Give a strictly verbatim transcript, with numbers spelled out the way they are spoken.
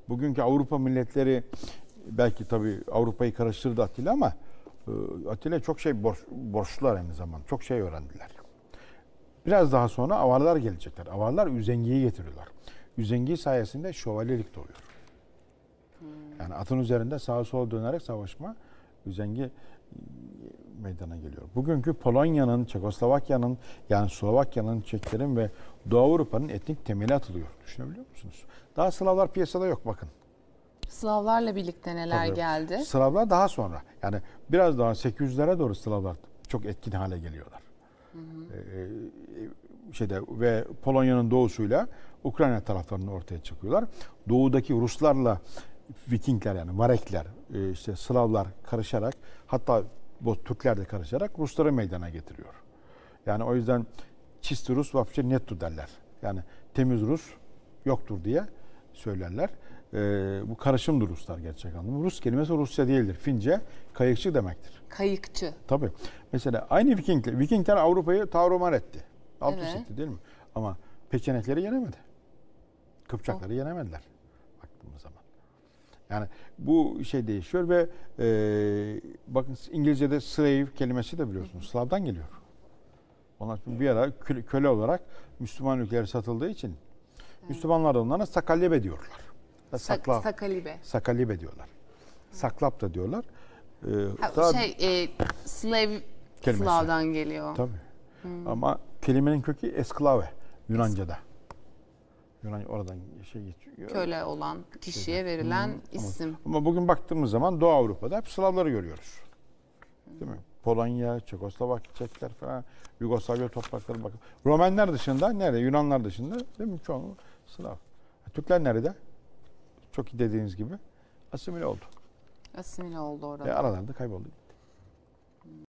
bugünkü Avrupa milletleri belki tabii Avrupa'yı karıştırdı Atilla ama Atilla çok şey borç, borçlular aynı zamanda. Çok şey öğrendiler. Biraz daha sonra avarlar gelecekler. Avarlar üzengiyi getiriyorlar. Üzengi sayesinde şövalyelik doğuyor. Hmm. Yani atın üzerinde sağa sola dönerek savaşma üzengi meydana geliyor. Bugünkü Polonya'nın, Çekoslovakya'nın, yani Slovakya'nın, Çeklerin ve Doğu Avrupa'nın etnik temeli atılıyor. Düşünebiliyor musunuz? Daha Slavlar piyasada yok bakın. Slavlarla birlikte neler Tabii. geldi? Slavlar daha sonra. Yani biraz daha sekiz yüzlere doğru Slavlar çok etkin hale geliyorlar. Hı hı. Ee, şeyde ve Polonya'nın doğusuyla Ukrayna taraflarının ortaya çıkıyorlar. Doğudaki Ruslarla Vikingler yani Varekler, işte Slavlar karışarak hatta bu Türkler de karışarak Rusları meydana getiriyor. Yani o yüzden çisti Rus vapçe nettu derler. Yani temiz Rus yoktur diye söylerler. Ee, bu karışımdır Ruslar gerçek anlamda. Rus kelimesi Rusça değildir. Fince kayıkçı demektir. Kayıkçı. Tabii. Mesela aynı Vikingler. Vikingler Avrupa'yı tarumar etti. Alt üst Evet. etti değil mi? Ama Peçenekleri yenemedi. Kıpçakları oh. yenemediler. Baktığımız zaman. Yani bu şey değişiyor ve e, bakın İngilizce'de slave kelimesi de biliyorsunuz. Slav'dan geliyor. Onlar bir ara köle olarak Müslüman ülkelere satıldığı için evet. Müslümanlar da onlara sakallebe diyorlar. Sakla, sakalibe. Sakalibe diyorlar. Saklap da diyorlar. Ee, ha, şey e, slave kelimesi. Slav'dan geliyor. Tabii. Hmm. Ama kelimenin kökü esklave Yunanca'da. Yunan oradan şey geçiyor. Köle olan kişiye şey, verilen hmm, isim. Ama, ama bugün baktığımız zaman Doğu Avrupa'da hep Slavları görüyoruz. Değil mi? Polonya, Çekoslovakya, Çekler falan, Yugoslavya toprakları bakın. Romenler dışında nerede? Yunanlar dışında değil mi? Çoğunluğu Slav. Türkler nerede? Çok iyi dediğiniz gibi asimile oldu. Asimile oldu orada. Ve aralarda kayboldu.